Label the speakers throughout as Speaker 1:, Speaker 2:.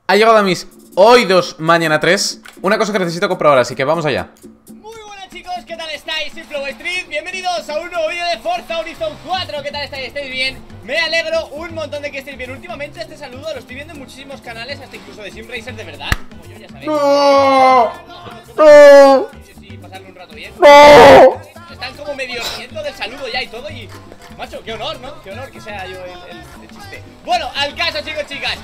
Speaker 1: Ha llegado a mis oídos mañana 3 una cosa que necesito comprobar, así que vamos allá.
Speaker 2: Muy buenas chicos, ¿qué tal estáis? Soy Flowstreet, bienvenidos a un nuevo vídeo de Forza Horizon 4. ¿Qué tal estáis? ¿Estáis bien? Me alegro un montón de que estéis bien. Últimamente este saludo lo estoy viendo en muchísimos canales, hasta incluso de Sim Racer de verdad, como yo, ya sabéis. Sí, pasarle un rato bien. Están como medio riendo del saludo ya y todo y... Macho, qué honor, ¿no? Qué honor que sea yo el chiste. Bueno, al caso chicos, chicas.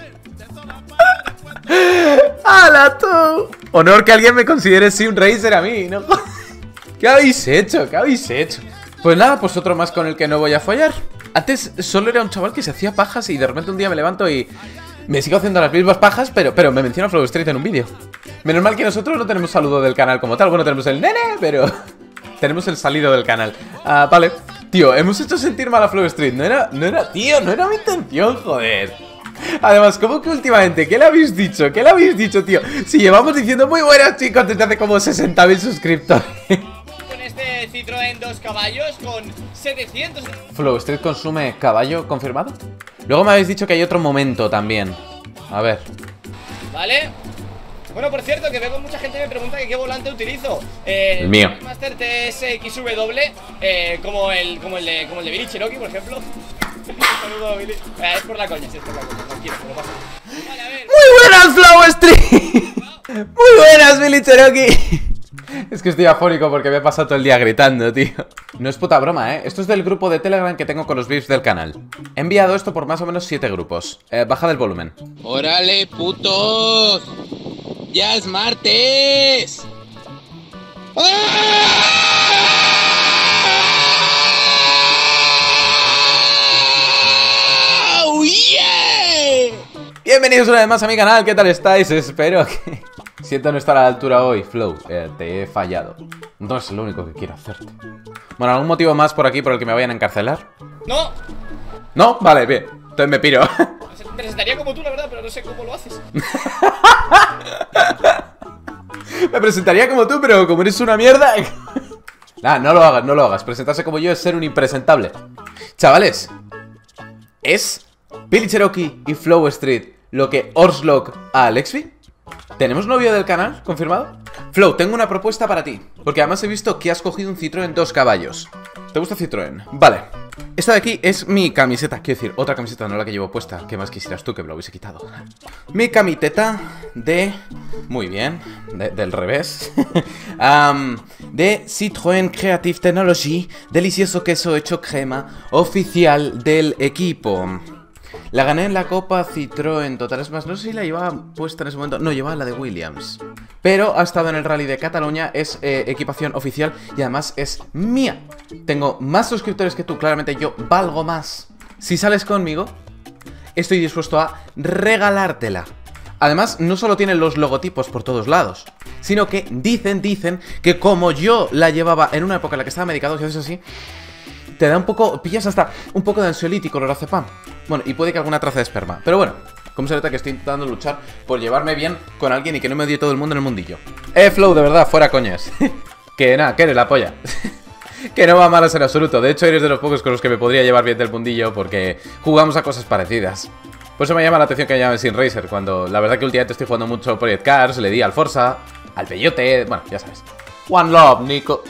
Speaker 1: ¡Hala tú! Honor que alguien me considere Sim Racer a mí, ¿no? ¿Qué habéis hecho? ¿Qué habéis hecho? Pues nada, pues otro más con el que no voy a follar. Antes solo era un chaval que se hacía pajas y de repente un día me levanto y... me sigo haciendo las mismas pajas, pero me menciona Flowstreet en un vídeo. Menos mal que nosotros no tenemos saludo del canal como tal. Bueno, tenemos el nene, pero... tenemos el salido del canal. Vale. Tío, hemos hecho sentir mal a Flowstreet. Tío, no era mi intención, joder. Además, ¿cómo que últimamente? ¿Qué le habéis dicho? ¿Qué le habéis dicho, tío? Si llevamos diciendo muy buenas, chicos, desde hace como 60.000 suscriptores.
Speaker 2: Con este Citroën 2 caballos, con 700...
Speaker 1: Flowstreet consume caballo, ¿confirmado? Luego me habéis dicho que hay otro momento también. A ver.
Speaker 2: ¿Vale? Bueno, por cierto, que veo que mucha gente me pregunta que qué volante utilizo.
Speaker 1: El mío.
Speaker 2: Master TSXW, como el de Billy Cherokee, por ejemplo. Saludo, Billy. Es por la coña, sí, es por la coña, tranquilo, me lo paso. Vale, a ver.
Speaker 1: ¡Muy buenas, Flowstreet! ¡Muy buenas, Billy Cherokee! Es que estoy afónico porque me he pasado todo el día gritando, tío. No es puta broma, ¿eh? Esto es del grupo de Telegram que tengo con los VIPs del canal. He enviado esto por más o menos 7 grupos. Baja del volumen.
Speaker 3: ¡Órale, putos! ¡Ya es martes! ¡Oh, yeah!
Speaker 1: Bienvenidos una vez más a mi canal, ¿qué tal estáis? Espero que... siento no estar a la altura hoy, Flow, te he fallado. No es lo único que quiero hacerte. Bueno, ¿algún motivo más por aquí por el que me vayan a encarcelar?
Speaker 2: No,
Speaker 1: ¿No? Vale, bien, entonces me piro.
Speaker 2: me presentaría como tú, la verdad, pero no sé cómo lo haces.
Speaker 1: Me presentaría como tú, pero como eres una mierda... Nah, no lo hagas, no lo hagas. Presentarse como yo es ser un impresentable. Chavales, ¿es Billy Cherokee y Flowstreet lo que Orzlok a Alexby? ¿Tenemos novio del canal? ¿Confirmado? Flow, tengo una propuesta para ti, porque además he visto que has cogido un Citroën 2 caballos. ¿Te gusta Citroën? Vale. Esta de aquí es mi camiseta, quiero decir, otra camiseta, no la que llevo puesta. ¿Qué más quisieras tú que me lo hubiese quitado? Mi camiseta de... muy bien, del revés. De Citroën Creative Technology, delicioso queso hecho crema, oficial del equipo. La gané en la Copa Citroën Total. Es más, no sé si la llevaba puesta en ese momento. No, llevaba la de Williams. Pero ha estado en el Rally de Cataluña. Es equipación oficial y además es mía. Tengo más suscriptores que tú. Claramente yo valgo más. Si sales conmigo, estoy dispuesto a regalártela. Además, no solo tienen los logotipos por todos lados, sino que dicen que como yo la llevaba en una época en la que estaba medicado, si haces así, te da un poco, pillas hasta un poco de ansiolítico, lorazepam. Bueno, y puede que alguna traza de esperma. Pero bueno, como se nota que estoy intentando luchar por llevarme bien con alguien y que no me odie todo el mundo en el mundillo. Flow, de verdad, fuera coñas. Que nada, que eres la polla. Que no va malas en absoluto. De hecho, eres de los pocos con los que me podría llevar bien del mundillo porque jugamos a cosas parecidas. Por eso me llama la atención que me llamen Sim Racer, cuando la verdad que últimamente estoy jugando mucho Project Cars, le di al Forza, al Peyote, bueno, ya sabes. One Love, Nico.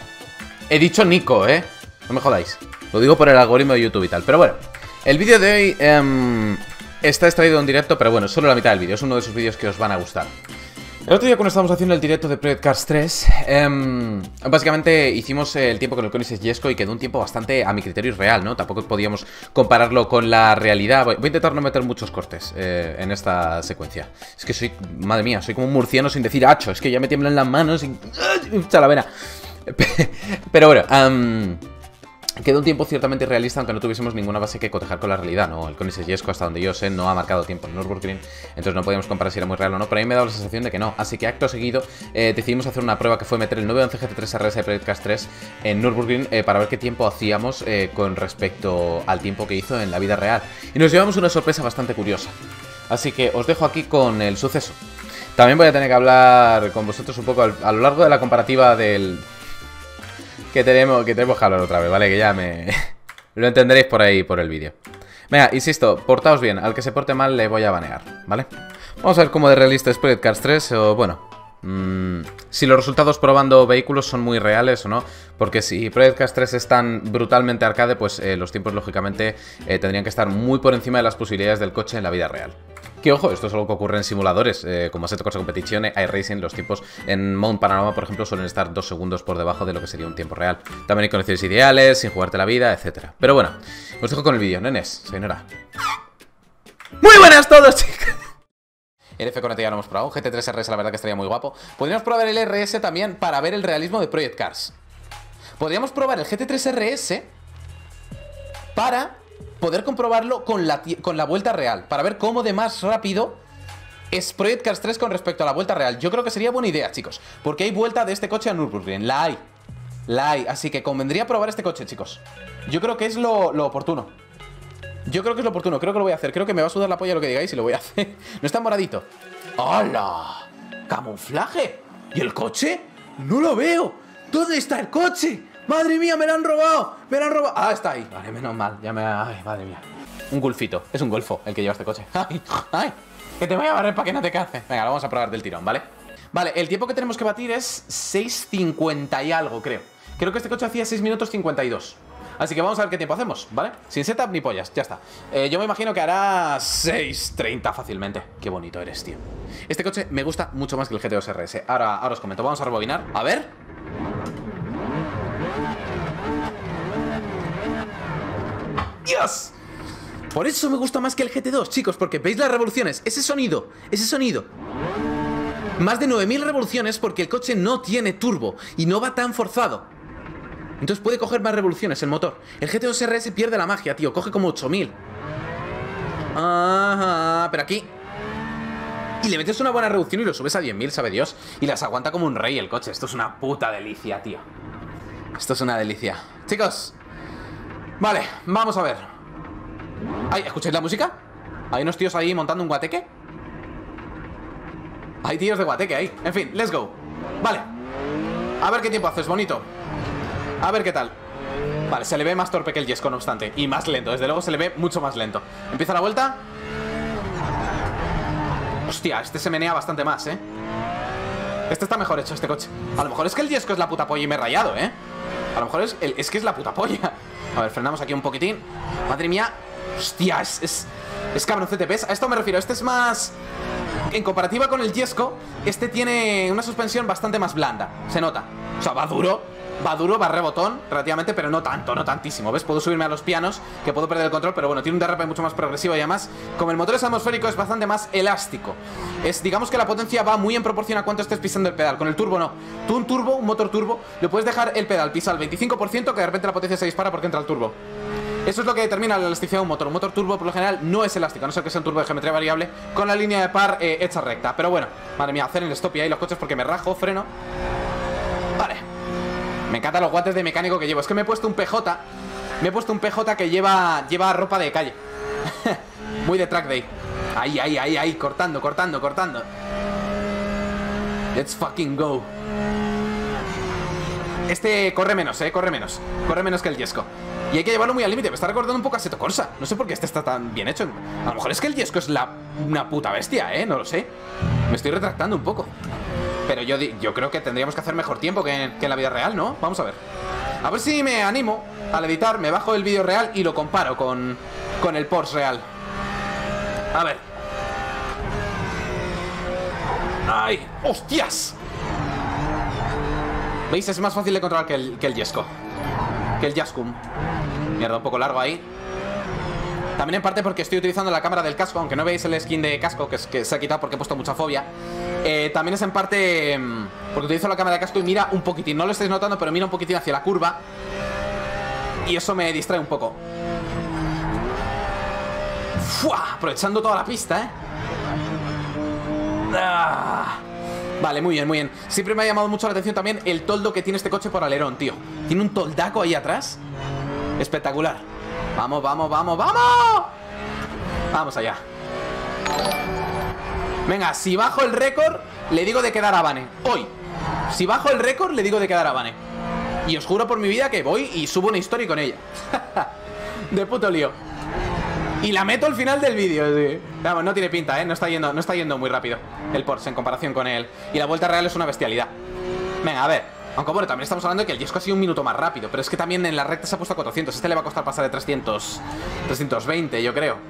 Speaker 1: He dicho Nico, no me jodáis. Lo digo por el algoritmo de YouTube y tal. Pero bueno, el vídeo de hoy está extraído en directo, pero bueno, solo la mitad del vídeo. Es uno de esos vídeos que os van a gustar. El otro día cuando estábamos haciendo el directo de Project Cars 3, básicamente hicimos el tiempo con el Koenigsegg Jesko y quedó un tiempo bastante, a mi criterio, irreal, ¿no? Tampoco podíamos compararlo con la realidad. Voy a intentar no meter muchos cortes en esta secuencia. Es que soy, madre mía, soy como un murciano sin decir hacho. Es que ya me tiemblan las manos y... chalavera. Pero bueno, quedó un tiempo ciertamente irrealista, aunque no tuviésemos ninguna base que cotejar con la realidad, ¿no? El Koenigsegg Jesko, hasta donde yo sé, no ha marcado tiempo en Nürburgring, entonces no podíamos comparar si era muy real o no, pero a mí me ha dado la sensación de que no. Así que acto seguido decidimos hacer una prueba que fue meter el 911 GT3 RS de Project Cars 3 en Nürburgring para ver qué tiempo hacíamos con respecto al tiempo que hizo en la vida real. Y nos llevamos una sorpresa bastante curiosa. Así que os dejo aquí con el suceso. También voy a tener que hablar con vosotros un poco a lo largo de la comparativa del... que tenemos que hablar otra vez, ¿vale? Que ya me... lo entenderéis por ahí, por el vídeo. Venga, insisto, portaos bien. Al que se porte mal le voy a banear, ¿vale? Vamos a ver cómo de realista es Project Cars 3 o, bueno... si los resultados probando vehículos son muy reales o no. Porque si Project Cars 3 es tan brutalmente arcade, pues los tiempos, lógicamente, tendrían que estar muy por encima de las posibilidades del coche en la vida real. Que ojo, esto es algo que ocurre en simuladores, como Assetto Corsa Competizione, iRacing, los tiempos en Mount Panorama, por ejemplo, suelen estar 2 segundos por debajo de lo que sería un tiempo real. También hay condiciones ideales, sin jugarte la vida, etc. Pero bueno, os dejo con el vídeo, nenes, soy Nora. ¡Muy buenas todos, chicos! El F40 ya lo hemos probado, GT3 RS la verdad que estaría muy guapo. Podríamos probar el RS también para ver el realismo de Project Cars. Podríamos probar el GT3 RS para... poder comprobarlo con la vuelta real, para ver cómo de más rápido es Project Cars 3 con respecto a la vuelta real. Yo creo que sería buena idea, chicos, porque hay vuelta de este coche a Nürburgring, la hay, así que convendría probar este coche, chicos. Yo creo que es lo oportuno. Creo que lo voy a hacer. Creo que me va a sudar la polla lo que digáis y lo voy a hacer. No está moradito. ¡Hala! ¡Camuflaje! ¿Y el coche? ¡No lo veo! ¿Dónde está el coche? ¡Madre mía, me lo han robado! ¡Me lo han robado! ¡Ah, está ahí! Vale, menos mal. Ya me... ¡Ay, madre mía! Un golfito. Es un golfo el que lleva este coche. ¡Ay! ¡Ay! Que te voy a barrer para que no te canses. Venga, lo vamos a probar del tirón, ¿vale? Vale, el tiempo que tenemos que batir es 6:50 y algo, creo. Creo que este coche hacía 6 minutos 52. Así que vamos a ver qué tiempo hacemos, ¿vale? Sin setup ni pollas, ya está. Yo me imagino que hará 6:30 fácilmente. Qué bonito eres, tío. Este coche me gusta mucho más que el GT2 RS. Ahora os comento. Vamos a rebobinar. A ver... ¡Dios! Por eso me gusta más que el GT2, chicos, porque veis las revoluciones, ese sonido. Más de 9000 revoluciones porque el coche no tiene turbo y no va tan forzado. Entonces puede coger más revoluciones el motor. El GT2 RS pierde la magia, tío, coge como 8000. Ajá, pero aquí... Y le metes una buena reducción y lo subes a 10.000, sabe Dios. Y las aguanta como un rey el coche. Esto es una puta delicia, tío. Esto es una delicia. Chicos... Vale, vamos a ver. Ay, ¿escucháis la música? Hay unos tíos ahí montando un guateque. Hay tíos de guateque ahí. En fin, let's go. Vale. A ver qué tiempo haces, bonito. A ver qué tal. Vale, se le ve más torpe que el Jesco, no obstante. Y más lento, desde luego se le ve mucho más lento. Empieza la vuelta. Hostia, este se menea bastante más, ¿eh? Este está mejor hecho, este coche. A lo mejor es que el Jesco es la puta polla y me he rayado, ¿eh? A lo mejor es que es la puta polla. A ver, frenamos aquí un poquitín. Madre mía. Hostia, es cabroncete. ¿Ves? A esto me refiero. Este es más... En comparativa con el Jesco, este tiene una suspensión bastante más blanda. Se nota. O sea, va duro, va rebotón relativamente, pero no tanto, no tantísimo. ¿Ves? Puedo subirme a los pianos, que puedo perder el control, pero bueno, tiene un derrape mucho más progresivo y además, como el motor es atmosférico, es bastante más elástico. Digamos que la potencia va muy en proporción a cuánto estés pisando el pedal. Con el turbo no. Tú un motor turbo, le puedes dejar el pedal pisar al 25%, que de repente la potencia se dispara porque entra el turbo. Eso es lo que determina la elasticidad de un motor. Un motor turbo, por lo general, no es elástico, a no ser que sea un turbo de geometría variable, con la línea de par hecha recta. Pero bueno, madre mía, hacer el stop y ahí los coches porque me rajo, freno. Vale. Me encantan los guantes de mecánico que llevo. Es que me he puesto un PJ. Me he puesto un PJ que lleva ropa de calle. Muy de track day. Ahí, cortando. Let's fucking go. Este corre menos, corre menos. Corre menos que el Jesco. Y hay que llevarlo muy al límite. Me está recordando un poco a Assetto Corsa. No sé por qué este está tan bien hecho. A lo mejor es que el Jesco es una puta bestia, no lo sé. Me estoy retractando un poco. Pero yo creo que tendríamos que hacer mejor tiempo que en la vida real, ¿no? Vamos a ver. A ver si me animo al editar, me bajo el vídeo real y lo comparo con el Porsche real. A ver. ¡Ay! ¡Hostias! ¿Veis? Es más fácil de controlar que el Jesco. Que el Jascum. Mierda, un poco largo ahí. También en parte porque estoy utilizando la cámara del casco. Aunque no veis el skin de casco, que se ha quitado porque he puesto mucha fobia. También es en parte porque utilizo la cámara de casco y mira un poquitín. No lo estáis notando, pero mira un poquitín hacia la curva. Y eso me distrae un poco. ¡Fua! Aprovechando toda la pista, ¡Ah! Vale, muy bien. Siempre me ha llamado mucho la atención también el toldo que tiene este coche por alerón, tío. Tiene un toldaco ahí atrás. Espectacular. Vamos. Vamos allá. Venga, si bajo el récord, le digo de quedar a Bane. Hoy. Si bajo el récord, le digo de quedar a Bane. Y os juro por mi vida que voy y subo una historia con ella. De puto lío. Y la meto al final del vídeo, sí. Vamos, no tiene pinta, ¿eh? No está yendo muy rápido el Porsche en comparación con él. Y la vuelta real es una bestialidad. Venga, a ver. Aunque bueno, también estamos hablando de que el Jesco ha sido un minuto más rápido. Pero es que también en la recta se ha puesto a 400. Este le va a costar pasar de 320, yo creo.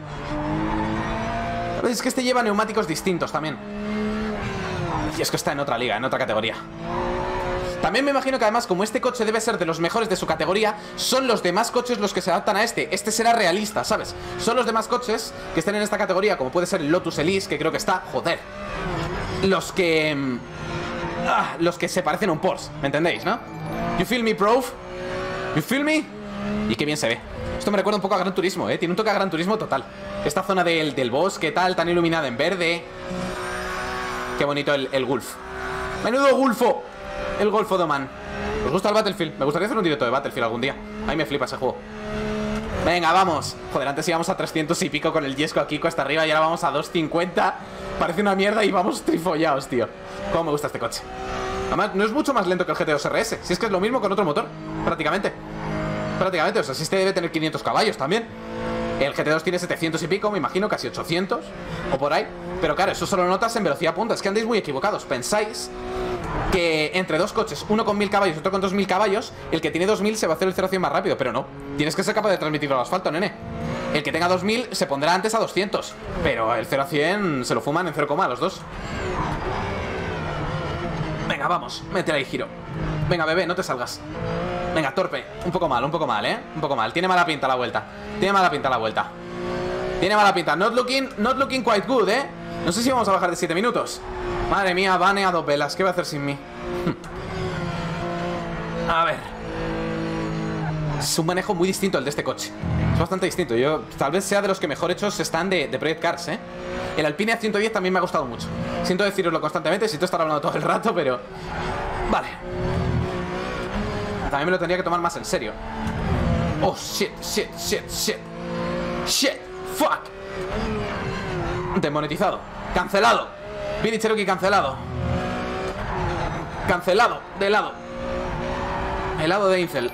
Speaker 1: Es que este lleva neumáticos distintos también. Y es que está en otra liga, en otra categoría. También me imagino que además, como este coche debe ser de los mejores de su categoría, son los demás coches los que se adaptan a este. Este será realista, ¿sabes? Son los demás coches que estén en esta categoría, como puede ser el Lotus Elise, que creo que está... Joder. Los que se parecen a un Porsche, ¿me entendéis, no? You feel me, bro? You feel me? Y qué bien se ve. Esto me recuerda un poco a Gran Turismo, ¿eh? Tiene un toque a Gran Turismo total. Esta zona del bosque, tal, tan iluminada en verde. Qué bonito el Gulf. ¡Menudo Gulfo! El Golfo de Oman. ¿Os gusta el Battlefield? Me gustaría hacer un directo de Battlefield algún día. A mí me flipa ese juego. Venga, vamos. Joder, antes íbamos a 300 y pico con el Jesco aquí cuesta arriba y ahora vamos a 250. Parece una mierda y vamos trifollados, tío. Cómo me gusta este coche. Además, no es mucho más lento que el GT2 RS. Si es que es lo mismo con otro motor, prácticamente. Prácticamente, o sea, si este debe tener 500 caballos también. El GT2 tiene 700 y pico, me imagino, casi 800 o por ahí. Pero claro, eso solo notas en velocidad punta. Es que andáis muy equivocados. Pensáis que entre dos coches, uno con 1000 caballos y otro con 2000 caballos, el que tiene 2000 se va a hacer el 0 a 100 más rápido. Pero no, tienes que ser capaz de transmitirlo al asfalto, nene. El que tenga 2000 se pondrá antes a 200. Pero el 0 a 100 se lo fuman en 0, los dos. Venga, vamos, métele ahí giro. Venga, bebé, no te salgas. Venga, torpe, un poco mal, ¿eh? Un poco mal, tiene mala pinta la vuelta. Tiene mala pinta la vuelta. Tiene mala pinta, not looking quite good, ¿eh? No sé si vamos a bajar de 7 minutos. Madre mía, Vane a 2 velas, ¿qué va a hacer sin mí? A ver. Es un manejo muy distinto el de este coche. Es bastante distinto, yo tal vez sea de los que mejor hechos están de Project Cars, ¿eh? El Alpine A110 también me ha gustado mucho. Siento deciroslo constantemente, siento estar hablando todo el rato, pero... Vale. También me lo tendría que tomar más en serio. Oh, shit. Shit, fuck. Desmonetizado. Cancelado. Billy Cherokee cancelado. Cancelado, de helado. Helado de Incel.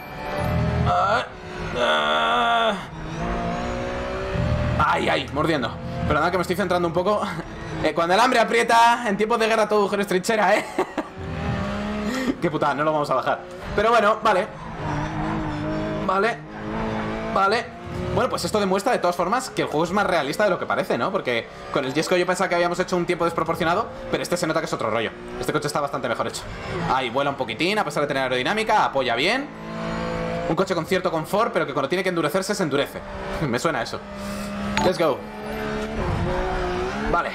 Speaker 1: Ay, mordiendo. Pero nada, que me estoy centrando un poco. Cuando el hambre aprieta, en tiempos de guerra todo agujero es trinchera, ¿eh? Qué putada, no lo vamos a bajar. Pero bueno, vale. Bueno, pues esto demuestra de todas formas que el juego es más realista de lo que parece, ¿no? Porque con el Jesco yo pensaba que habíamos hecho un tiempo desproporcionado, pero este se nota que es otro rollo. Este coche está bastante mejor hecho. Ahí vuela un poquitín, a pesar de tener aerodinámica, apoya bien. Un coche con cierto confort, pero que cuando tiene que endurecerse se endurece. Me suena eso. Let's go. Vale.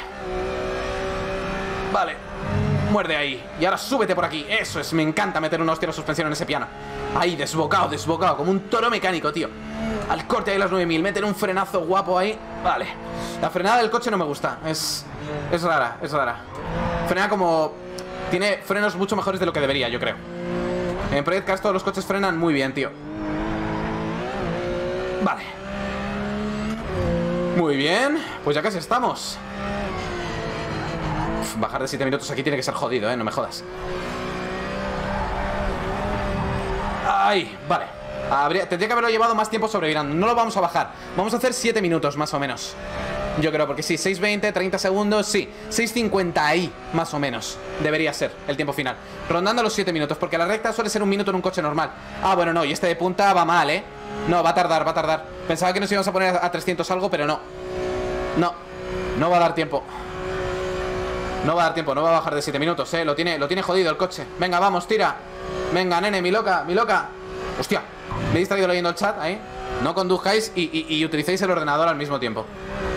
Speaker 1: Muerde ahí. Y ahora súbete por aquí. Eso es, me encanta meter una hostia de suspensión en ese piano. Ahí, desbocado, como un toro mecánico, tío. Al corte ahí las 9000. Meter un frenazo guapo ahí. Vale. La frenada del coche no me gusta. Es rara. Frena como... Tiene frenos mucho mejores de lo que debería, yo creo. En Project Cars todos los coches frenan muy bien, tío. Vale. Muy bien. Pues ya casi estamos. Bajar de 7 minutos aquí tiene que ser jodido, no me jodas. Ay, vale. Tendría que haberlo llevado más tiempo sobrevirando. No lo vamos a bajar. Vamos a hacer 7 minutos más o menos. Yo creo, porque sí, 6:20, 30 segundos, sí 6:50 ahí, más o menos debería ser el tiempo final, rondando los 7 minutos. Porque la recta suele ser un minuto en un coche normal. Ah, bueno, no, y este de punta va mal, no, va a tardar. Pensaba que nos íbamos a poner a 300 algo, pero no. No va a dar tiempo. No va a bajar de 7 minutos, Lo tiene jodido el coche. Venga, vamos, tira. Venga, nene, mi loca. Hostia, me he distraído leyendo el chat, ahí. No conduzcáis y utilicéis el ordenador al mismo tiempo.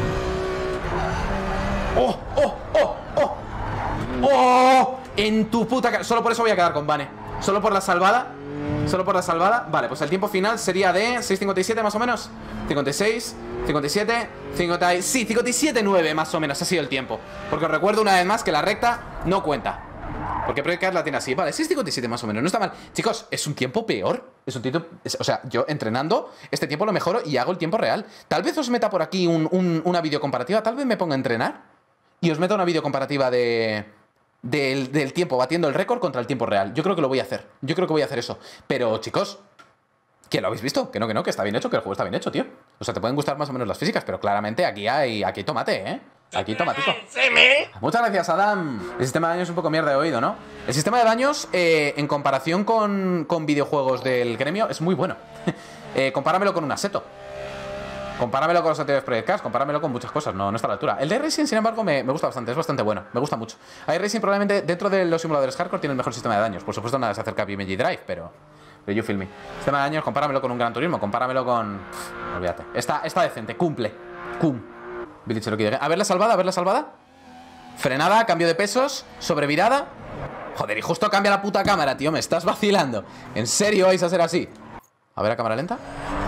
Speaker 1: ¡Oh! En tu puta cara. Solo por eso voy a quedar con Vane. Solo por la salvada. Vale, pues el tiempo final sería de 6:57 más o menos. 56, 57, 50. Sí, 57:9 más o menos ha sido el tiempo. Porque os recuerdo una vez más que la recta no cuenta. Porque Project Cars la tiene así. Vale, 6:57 más o menos, no está mal. Chicos, es un tiempo peor. Es un tiempo... o sea, yo entrenando este tiempo lo mejoro y hago el tiempo real. Tal vez os meta por aquí una videocomparativa. Tal vez me ponga a entrenar y os meta una videocomparativa del tiempo batiendo el récord contra el tiempo real. Yo creo que lo voy a hacer. Yo creo que voy a hacer eso. Pero, chicos, ¿que lo habéis visto? Que no, que está bien hecho, que el juego está bien hecho, tío. O sea, te pueden gustar más o menos las físicas, pero claramente aquí hay tomate, ¿eh? Aquí tomatico. Muchas gracias, Adam. El sistema de daños es un poco mierda de oído, ¿no? El sistema de daños, en comparación con videojuegos del gremio, es muy bueno. Compáramelo con un Assetto. Compáramelo con los anteriores Project Cars, compáramelo con muchas cosas, no está a la altura. El de iRacing, sin embargo, me gusta bastante, es bastante bueno, me gusta mucho. iRacing probablemente dentro de los simuladores hardcore tiene el mejor sistema de daños. Por supuesto nada se acerca a BeamNG Drive, pero you feel me. Sistema de daños, compáramelo con un Gran Turismo, compáramelo con... olvídate. Está decente, cumple. Billy Cherokee. A ver la salvada. Frenada, cambio de pesos, sobrevirada. Joder, y justo cambia la puta cámara, tío, me estás vacilando. ¿En serio vais a ser así? A ver a cámara lenta.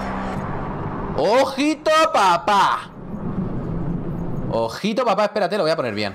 Speaker 1: ¡Ojito, papá! Ojito, papá, espérate, lo voy a poner bien.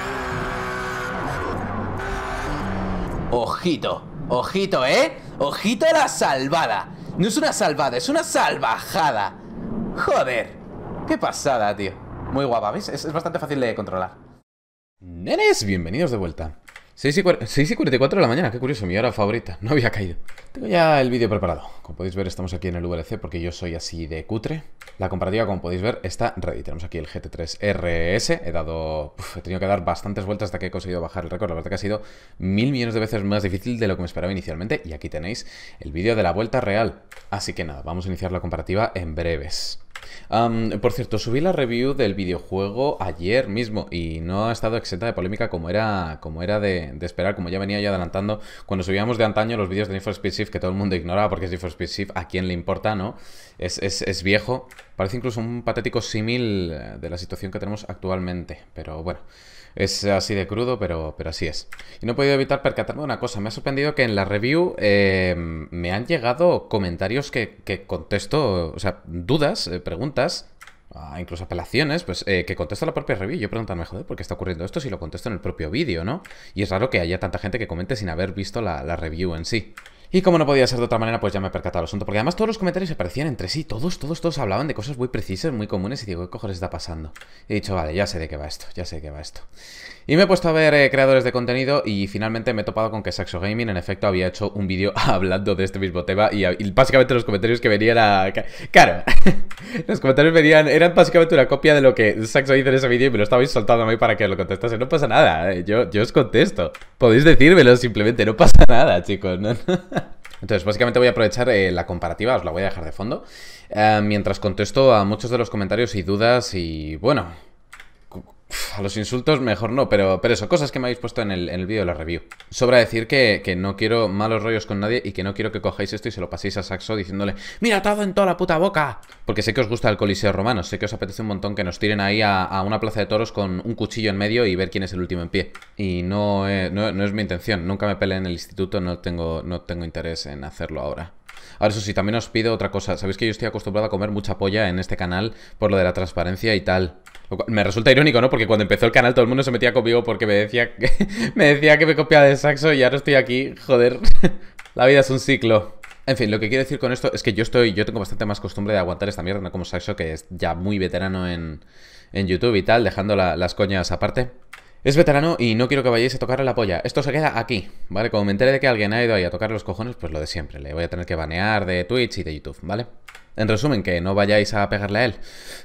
Speaker 1: Ojito, ¿eh? Ojito a la salvada. No es una salvada, es una salvajada. Joder, qué pasada, tío. Muy guapa, ¿veis? Es bastante fácil de controlar. Nenes, bienvenidos de vuelta. 6 y 44 de la mañana, qué curioso, mi hora favorita. No había caído. Tengo ya el vídeo preparado. Como podéis ver, estamos aquí en el VLC porque yo soy así de cutre. La comparativa, como podéis ver, está ready. Tenemos aquí el GT3 RS. He tenido que dar bastantes vueltas hasta que he conseguido bajar el récord. La verdad que ha sido 1000 millones de veces más difícil de lo que me esperaba inicialmente. Y aquí tenéis el vídeo de la vuelta real. Así que nada, vamos a iniciar la comparativa en breves. Por cierto, subí la review del videojuego ayer mismo y no ha estado exenta de polémica como era de esperar, como ya venía yo adelantando cuando subíamos de antaño los vídeos de Need for Speed Shift, que todo el mundo ignoraba porque es Need for Speed Shift, a quién le importa, ¿no? Es viejo, parece incluso un patético símil de la situación que tenemos actualmente, pero bueno, es así de crudo, pero así es. Y no he podido evitar percatarme de una cosa, me ha sorprendido que en la review me han llegado comentarios que contesto, o sea, dudas, preguntas, incluso apelaciones, pues que contesto la propia review. Yo preguntarme, joder, ¿por qué está ocurriendo esto si lo contesto en el propio vídeo, no? Y es raro que haya tanta gente que comente sin haber visto la review en sí. Y como no podía ser de otra manera, pues ya me he percatado del asunto. Porque además todos los comentarios se parecían entre sí. Todos hablaban de cosas muy precisas, muy comunes. Y digo, ¿qué cojones está pasando? Y he dicho, vale, ya sé de qué va esto. Y me he puesto a ver creadores de contenido. Y finalmente me he topado con que Saxo Gaming, en efecto, había hecho un vídeo hablando de este mismo tema. Y básicamente los comentarios que venían a... Claro, los comentarios eran básicamente una copia de lo que Saxo hizo en ese vídeo. Y me lo estabais soltando a mí para que lo contestase. No pasa nada, yo os contesto. Podéis decírmelo simplemente, no pasa nada, chicos, ¿no? Entonces, básicamente voy a aprovechar la comparativa, os la voy a dejar de fondo, mientras contesto a muchos de los comentarios y dudas y, bueno, a los insultos mejor no, pero eso, cosas que me habéis puesto en el vídeo de la review. Sobra decir que no quiero malos rollos con nadie y que no quiero que cojáis esto y se lo paséis a Saxo diciéndole ¡mira todo en toda la puta boca! Porque sé que os gusta el Coliseo Romano, sé que os apetece un montón que nos tiren ahí a una plaza de toros con un cuchillo en medio y ver quién es el último en pie. Y no es mi intención, nunca me peleé en el instituto, no tengo interés en hacerlo ahora. Ahora, eso sí, también os pido otra cosa. Sabéis que yo estoy acostumbrado a comer mucha polla en este canal por lo de la transparencia y tal. Me resulta irónico, ¿no? Porque cuando empezó el canal todo el mundo se metía conmigo porque me decía que me copiaba de Saxo y ahora estoy aquí. Joder, la vida es un ciclo. En fin, lo que quiero decir con esto es que yo tengo bastante más costumbre de aguantar esta mierda, no como Saxo, que es ya muy veterano en YouTube y tal, dejando las coñas aparte. Es veterano y no quiero que vayáis a tocarle la polla. Esto se queda aquí, ¿vale? Como me entere de que alguien ha ido ahí a tocar los cojones, pues lo de siempre. Le voy a tener que banear de Twitch y de YouTube, ¿vale? En resumen, que no vayáis a pegarle a él.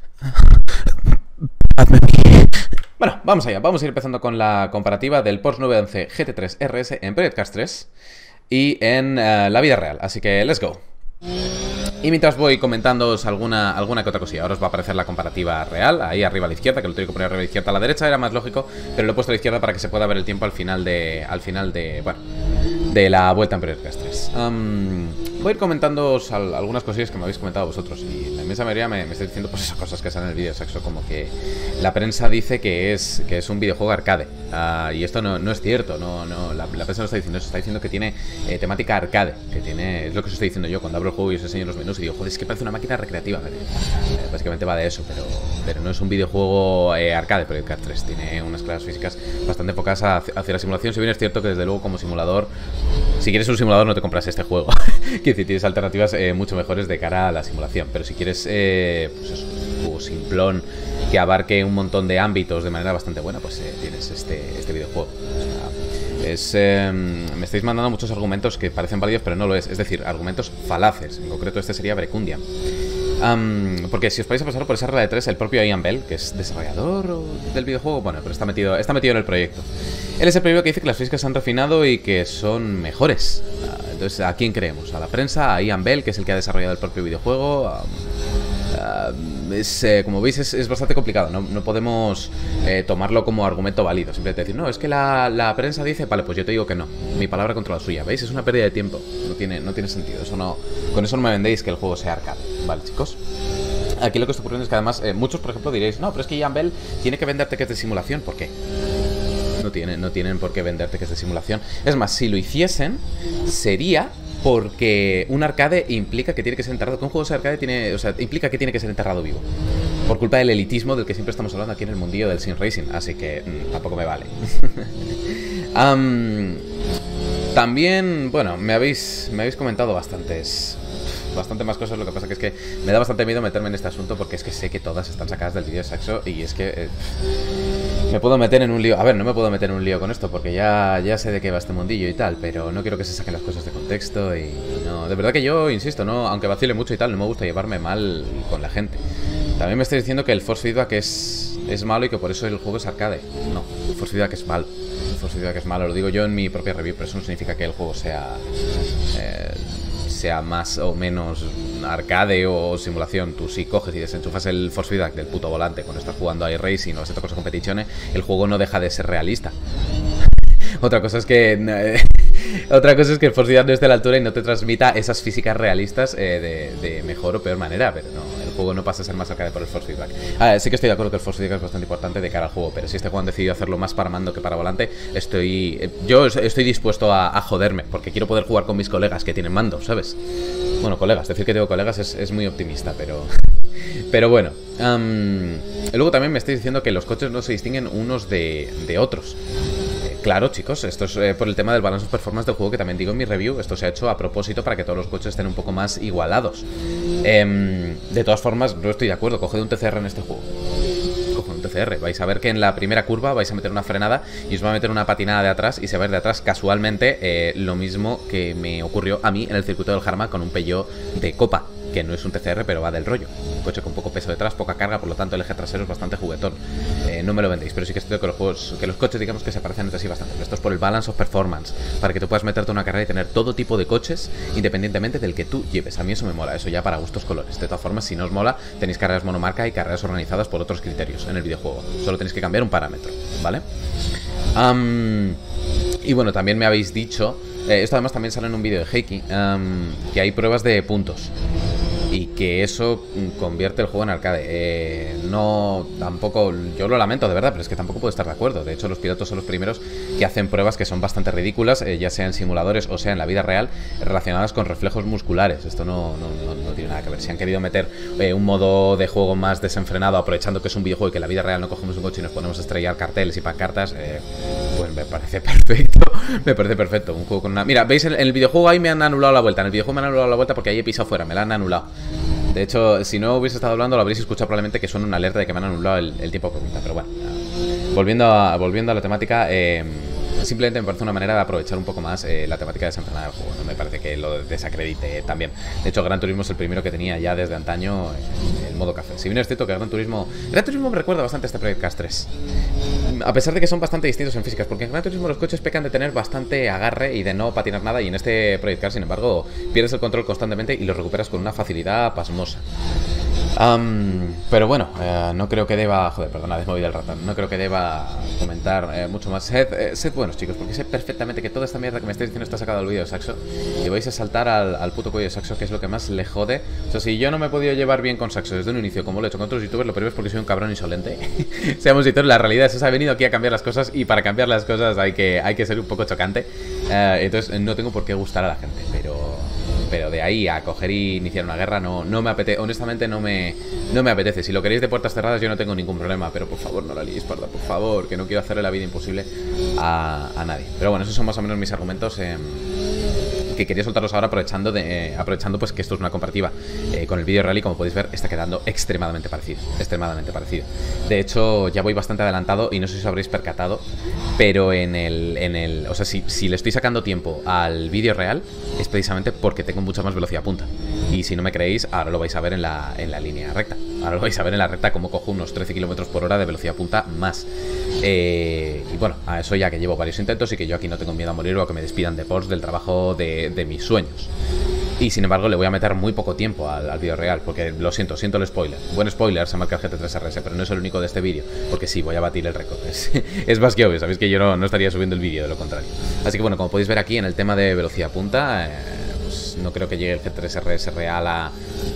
Speaker 1: Bueno, vamos allá. Vamos a ir empezando con la comparativa del Porsche 911 GT3 RS en Project Cars 3 y en la vida real. Así que, let's go. Y mientras voy comentándoos alguna que otra cosilla, ahora os va a aparecer la comparativa real, ahí arriba a la izquierda, que lo tengo que poner arriba a la izquierda, a la derecha era más lógico, pero lo he puesto a la izquierda para que se pueda ver el tiempo al final de la vuelta en Project Cars 3. Voy a ir comentándoos algunas cosillas que me habéis comentado vosotros, y la inmensa mayoría me estáis diciendo pues esas cosas que salen en el vídeo, Saxo, como que la prensa dice que es un videojuego arcade, y esto no es cierto, la prensa no está diciendo eso, está diciendo que tiene temática arcade, es lo que os estoy diciendo yo cuando abro el juego y os enseño los menús y digo, joder, es que parece una máquina recreativa, ¿vale? Básicamente va de eso, pero no es un videojuego arcade, Project Cars 3 tiene unas clases físicas bastante enfocadas hacia la simulación, si bien es cierto que desde luego como simulador, si quieres un simulador no te compras este juego. Quiero decir, tienes alternativas mucho mejores de cara a la simulación, pero si quieres pues eso, un juego simplón que abarque un montón de ámbitos de manera bastante buena, pues tienes este videojuego. O sea, me estáis mandando muchos argumentos que parecen válidos pero no lo es decir, argumentos falaces, en concreto este sería Brecundia. Porque si os vais a pasar por esa regla de 3, el propio Ian Bell, que es desarrollador del videojuego, bueno, pero está metido en el proyecto. Él es el primero que dice que las físicas se han refinado y que son mejores. Entonces, ¿a quién creemos? ¿A la prensa? ¿A Ian Bell, que es el que ha desarrollado el propio videojuego? Como veis, es bastante complicado. No podemos tomarlo como argumento válido. Simplemente decir, no, es que la prensa dice, vale, pues yo te digo que no. Mi palabra contra la suya. ¿Veis? Es una pérdida de tiempo. No tiene sentido. Con eso no me vendéis que el juego sea arcade. Vale, chicos. Aquí lo que está ocurriendo es que además muchos, por ejemplo, diréis, no, pero es que Ian Bell tiene que venderte que es de simulación. ¿Por qué? No tienen por qué venderte que es de simulación. Es más, si lo hiciesen, sería porque un arcade implica que tiene que ser enterrado. Que un juego de arcade implica que tiene que ser enterrado vivo. Por culpa del elitismo del que siempre estamos hablando aquí en el mundillo del sim racing. Así que tampoco me vale. También, bueno, me habéis comentado bastante más cosas. Lo que pasa que es que me da bastante miedo meterme en este asunto, porque es que sé que todas están sacadas del vídeo de Saxo. Y es que me puedo meter en un lío. A ver, no me puedo meter en un lío con esto, porque ya sé de qué va este mundillo y tal, pero no quiero que se saquen las cosas de contexto. Y no, de verdad que yo, insisto, no, aunque vacile mucho y tal, no me gusta llevarme mal con la gente. También me estáis diciendo que el force feedback es malo y que por eso el juego es arcade. No, el force feedback es malo. El force feedback es malo, lo digo yo en mi propia review, pero eso no significa que el juego sea más o menos arcade o simulación. Tú si coges y desenchufas el force feedback del puto volante cuando estás jugando a iRacing o estas cosas competiciones, el juego no deja de ser realista. Otra cosa es que el force feedback no esté a la altura y no te transmita esas físicas realistas de mejor o peor manera, pero no, el juego no pasa a ser más arcade por el force feedback. Sí que estoy de acuerdo que el force feedback es bastante importante de cara al juego, pero si este juego han decidido hacerlo más para mando que para volante, yo estoy dispuesto a joderme, porque quiero poder jugar con mis colegas que tienen mando, ¿sabes? Bueno, colegas, decir que tengo colegas es muy optimista, pero bueno. Luego también me estáis diciendo que los coches no se distinguen unos de otros. Claro, chicos, esto es por el tema del balance of performance del juego, que también digo en mi review. Esto se ha hecho a propósito para que todos los coches estén un poco más igualados. De todas formas, no estoy de acuerdo. Coged un TCR en este juego. Coged un TCR. Vais a ver que en la primera curva vais a meter una frenada y os va a meter una patinada de atrás y se va a ir de atrás casualmente lo mismo que me ocurrió a mí en el circuito del Jarama con un Peugeot de copa, que no es un TCR, pero va del rollo. Un coche con poco peso detrás, poca carga, por lo tanto el eje trasero es bastante juguetón. No me lo vendéis, pero sí que estoy de que los coches, digamos, que se parecen entre sí bastante. Esto es por el balance of performance, para que tú puedas meterte en una carrera y tener todo tipo de coches, independientemente del que tú lleves. A mí eso me mola, eso ya para gustos colores. De todas formas, si no os mola, tenéis carreras monomarca y carreras organizadas por otros criterios en el videojuego. Solo tenéis que cambiar un parámetro, ¿vale? Y bueno, también me habéis dicho, esto además también sale en un vídeo de Heiki, que hay pruebas de puntos y que eso convierte el juego en arcade. No, tampoco, yo lo lamento de verdad, pero es que tampoco puedo estar de acuerdo. De hecho, los pilotos son los primeros que hacen pruebas que son bastante ridículas, ya sea en simuladores o sea en la vida real, relacionadas con reflejos musculares. Esto no tiene nada que ver. Si han querido meter un modo de juego más desenfrenado, aprovechando que es un videojuego y que en la vida real no cogemos un coche y nos ponemos a estrellar carteles y pancartas, pues me parece perfecto. Me parece perfecto. Un juego con una... Mira, ¿veis? En el videojuego ahí me han anulado la vuelta. En el videojuego me han anulado la vuelta porque ahí he pisado fuera, me la han anulado. De hecho, si no hubiese estado hablando, lo habréis escuchado probablemente, que suena una alerta de que me han anulado el tiempo por mitad. Pero bueno, volviendo a la temática, simplemente me parece una manera de aprovechar un poco más la temática desenfrenada del juego. No me parece que lo desacredite también. De hecho, Gran Turismo es el primero que tenía ya desde antaño el modo café. Si bien es cierto que Gran Turismo me recuerda bastante a este Project Cars 3. A pesar de que son bastante distintos en físicas, porque en Gran Turismo los coches pecan de tener bastante agarre y de no patinar nada, y en este Project Cars, sin embargo, pierdes el control constantemente y lo recuperas con una facilidad pasmosa. Pero bueno, no creo que deba... Joder, perdona, desmoví el ratón. No creo que deba comentar mucho más. Sed buenos, chicos, porque sé perfectamente que toda esta mierda que me estáis diciendo está sacada del vídeo de Saxo y vais a saltar al puto cuello de Saxo, que es lo que más le jode. O sea, si yo no me he podido llevar bien con Saxo desde un inicio, como lo he hecho con otros youtubers, lo primero es porque soy un cabrón insolente. Seamos sinceros, la realidad es esa. He venido aquí a cambiar las cosas y para cambiar las cosas hay que ser un poco chocante. Entonces no tengo por qué gustar a la gente, pero de ahí a coger y iniciar una guerra no me apetece, honestamente no me apetece. Si lo queréis de puertas cerradas yo no tengo ningún problema, pero por favor no la liéis, parda, por favor, que no quiero hacerle la vida imposible a nadie. Pero bueno, esos son más o menos mis argumentos, que que quería soltarlos ahora aprovechando pues que esto es una comparativa con el vídeo real y como podéis ver está quedando extremadamente parecido. De hecho, ya voy bastante adelantado y no sé si os habréis percatado, pero o sea, si le estoy sacando tiempo al vídeo real es precisamente porque tengo mucha más velocidad punta. Y si no me creéis, ahora lo vais a ver en la línea recta. Ahora lo vais a ver en la recta como cojo unos 13 km por hora de velocidad punta más. Y bueno, a eso ya que llevo varios intentos y que yo aquí no tengo miedo a morir o a que me despidan de Porsche del trabajo de mis sueños. Y sin embargo le voy a meter muy poco tiempo al vídeo real, porque lo siento el spoiler. Buen spoiler, se marca el GT3 RS, pero no es el único de este vídeo, porque sí, voy a batir el récord. Es más que obvio, sabéis que yo no estaría subiendo el vídeo, de lo contrario. Así que bueno, como podéis ver aquí en el tema de velocidad punta, pues no creo que llegue el GT3 RS real a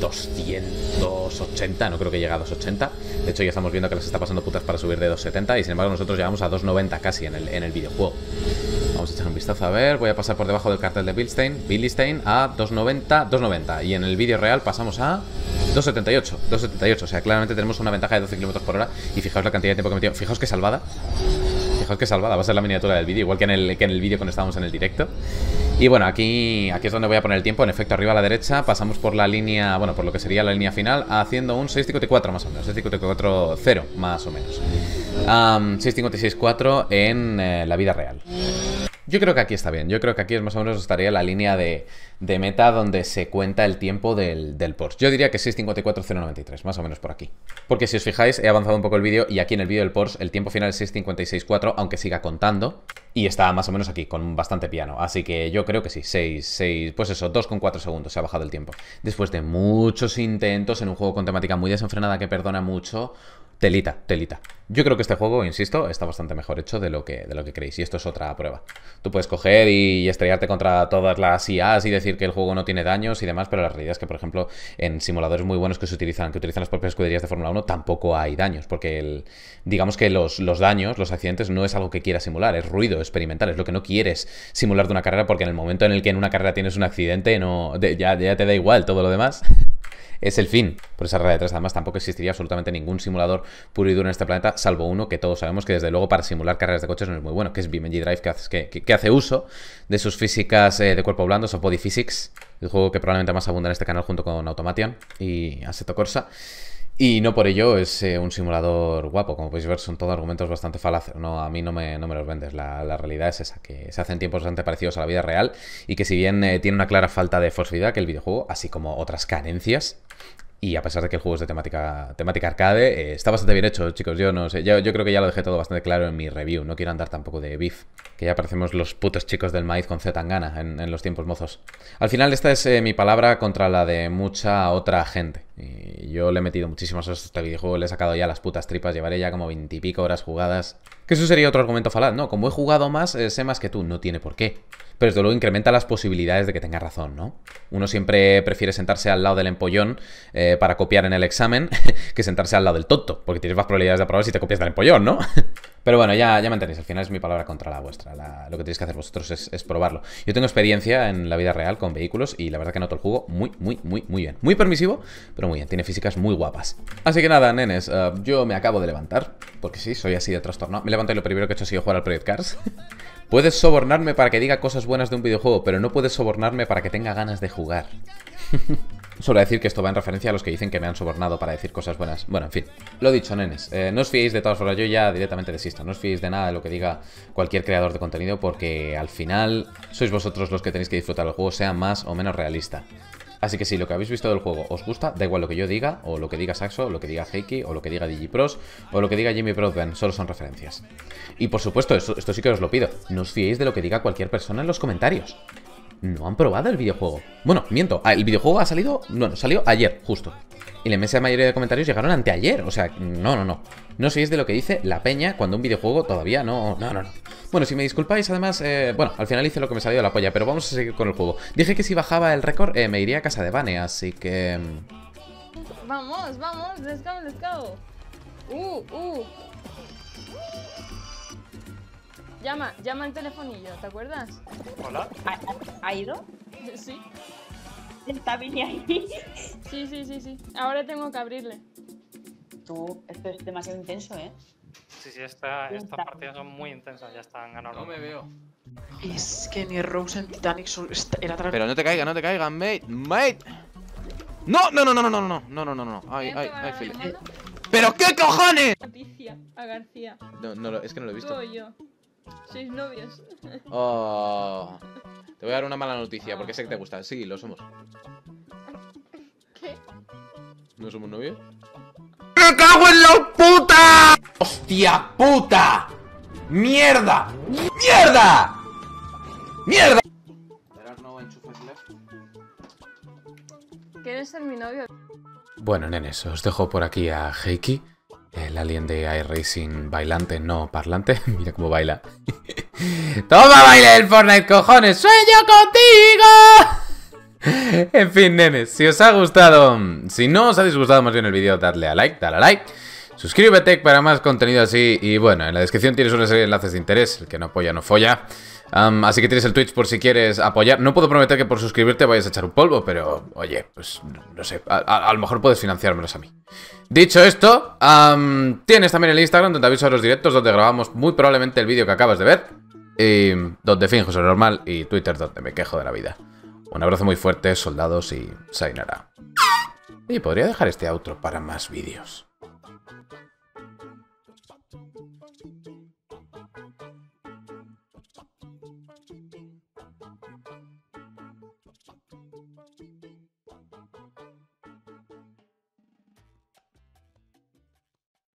Speaker 1: 280, no creo que llegue a 280. De hecho ya estamos viendo que les está pasando putas para subir de 270 y sin embargo nosotros llegamos a 290 casi en el videojuego. Vamos a echar un vistazo a ver, voy a pasar por debajo del cartel de Bilstein a 290 y en el vídeo real pasamos a 278, o sea, claramente tenemos una ventaja de 12 km por hora y fijaos la cantidad de tiempo que he metido, fijaos que salvada, va a ser la miniatura del vídeo, igual que en el vídeo cuando estábamos en el directo. Y bueno, aquí es donde voy a poner el tiempo, en efecto arriba a la derecha, pasamos por la línea, bueno, por lo que sería la línea final, haciendo un 6.54 más o menos, 6.54.0 más o menos. 6.56.4 en la vida real. Yo creo que aquí está bien, yo creo que aquí es más o menos estaría la línea de meta donde se cuenta el tiempo del Porsche. Yo diría que 6.54.093, más o menos por aquí. Porque si os fijáis, he avanzado un poco el vídeo y aquí en el vídeo del Porsche el tiempo final es 6.56.4, aunque siga contando. Y está más o menos aquí, con bastante piano. Así que yo creo que sí, 6, pues eso, 2,4 segundos se ha bajado el tiempo. Después de muchos intentos en un juego con temática muy desenfrenada que perdona mucho... Telita. Yo creo que este juego, insisto, está bastante mejor hecho de lo que creéis. Y esto es otra prueba. Tú puedes coger y estrellarte contra todas las IAs y decir que el juego no tiene daños y demás, pero la realidad es que, por ejemplo, en simuladores muy buenos que utilizan las propias escuderías de Fórmula 1, tampoco hay daños. Porque digamos que los daños, los accidentes, no es algo que quieras simular, es ruido experimental, es lo que no quieres simular de una carrera, porque en el momento en el que en una carrera tienes un accidente, ya te da igual todo lo demás. Es el fin. Por esa regla de tres, además, tampoco existiría absolutamente ningún simulador puro y duro en este planeta, salvo uno que todos sabemos que, desde luego, para simular carreras de coches no es muy bueno, que es BeamNG Drive, que hace uso de sus físicas de cuerpo blando, o Body Physics, el juego que probablemente más abunda en este canal junto con Automation y Assetto Corsa. Y no por ello es un simulador guapo. Como podéis ver, son todos argumentos bastante falaces. No, a mí no me los vendes. La realidad es esa, que se hacen tiempos bastante parecidos a la vida real y que, si bien tiene una clara falta de force feedback el videojuego, así como otras carencias, y a pesar de que el juego es de temática arcade, está bastante bien hecho, chicos. Yo no sé, yo creo que ya lo dejé todo bastante claro en mi review. No quiero andar tampoco de beef, que ya parecemos los putos chicos del maíz con Z Tangana en los tiempos mozos. Al final esta es mi palabra contra la de mucha otra gente. Y yo le he metido muchísimas horas a este videojuego, le he sacado ya las putas tripas, llevaré ya como 20 y pico horas jugadas. Que eso sería otro argumento falaz, ¿no? Como he jugado más, sé más que tú. No tiene por qué. Pero desde luego incrementa las posibilidades de que tengas razón, ¿no? Uno siempre prefiere sentarse al lado del empollón para copiar en el examen que sentarse al lado del tonto, porque tienes más probabilidades de aprobar si te copias del empollón, ¿no? Pero bueno, ya me entendéis, al final es mi palabra contra la vuestra. Lo que tenéis que hacer vosotros es probarlo. Yo tengo experiencia en la vida real con vehículos y la verdad que noto el juego muy bien. Muy permisivo, pero muy bien, tiene físicas muy guapas. Así que nada, nenes, yo me acabo de levantar, porque sí, soy así de trastornado. Me levanto y lo primero que he hecho ha sido jugar al Project Cars. Puedes sobornarme para que diga cosas buenas de un videojuego, pero no puedes sobornarme para que tenga ganas de jugar. Solo decir que esto va en referencia a los que dicen que me han sobornado para decir cosas buenas. Bueno, en fin, lo dicho, nenes, no os fiéis de todas formas, yo ya directamente desisto. No os fiéis de nada de lo que diga cualquier creador de contenido, porque al final sois vosotros los que tenéis que disfrutar del juego, sea más o menos realista. Así que si lo que habéis visto del juego os gusta, da igual lo que yo diga, o lo que diga Saxo, o lo que diga Heiki, o lo que diga DigiPros, o lo que diga Jimmy Broadbent, solo son referencias. Y por supuesto, esto sí que os lo pido, no os fiéis de lo que diga cualquier persona en los comentarios. No han probado el videojuego. Bueno, miento, el videojuego ha salido... No, salió ayer, justo. Y la inmensa mayoría de comentarios llegaron anteayer. O sea, no. No os fiéis de lo que dice la peña cuando un videojuego todavía no. Bueno, si me disculpáis, además, bueno, al final hice lo que me salió de la polla, pero vamos a seguir con el juego. Dije que si bajaba el récord me iría a casa de Vane, así que...
Speaker 4: Vamos, let's go. Llama el telefonillo, ¿te acuerdas?
Speaker 5: Hola.
Speaker 6: ¿Ha ido?
Speaker 4: Sí.
Speaker 6: ¿Está Vini ahí?
Speaker 4: Sí. Ahora tengo que abrirle.
Speaker 6: Tú, esto es demasiado intenso, ¿eh?
Speaker 5: Sí, estas partidas son muy intensas, ya están ganando.
Speaker 1: No me veo.
Speaker 7: Es que ni Rose en Titanic era atrás.
Speaker 1: Pero no te caigan, mate. Mate. No, no, no, no, no, no, no, no, no, no, no. Ay, ay, ay, Philip. ¿Pero qué cojones?
Speaker 4: Noticia a García.
Speaker 1: No, es que no lo he
Speaker 4: Tú
Speaker 1: visto.
Speaker 4: o yo. Sois novios.
Speaker 1: Oh. Te voy a dar una mala noticia porque sé que te gusta. Sí, lo somos.
Speaker 4: ¿Qué?
Speaker 1: ¿No somos novios? ¡Me cago en la puta! ¡Hostia puta! ¡Mierda! ¡Mierda! ¡Mierda!
Speaker 4: ¿Quieres ser mi novio?
Speaker 1: Bueno, nenes, os dejo por aquí a Heiki, el alien de iRacing bailante, no parlante. Mira cómo baila. ¡Toma, baile el Fortnite, cojones! ¡Sueño contigo! En fin, nenes, si os ha gustado, si no os ha disgustado más bien el vídeo, dale a like, suscríbete para más contenido así, y bueno, en la descripción tienes una serie de enlaces de interés, el que no apoya no folla. Así que tienes el Twitch por si quieres apoyar. No puedo prometer que por suscribirte vayas a echar un polvo, pero oye, pues no sé, a lo mejor puedes financiármelos a mí. Dicho esto, tienes también el Instagram donde aviso a los directos, donde grabamos muy probablemente el vídeo que acabas de ver, y donde finjo ser normal, y Twitter donde me quejo de la vida. Un abrazo muy fuerte, soldados, y sayonara. Y podría dejar este outro para más vídeos.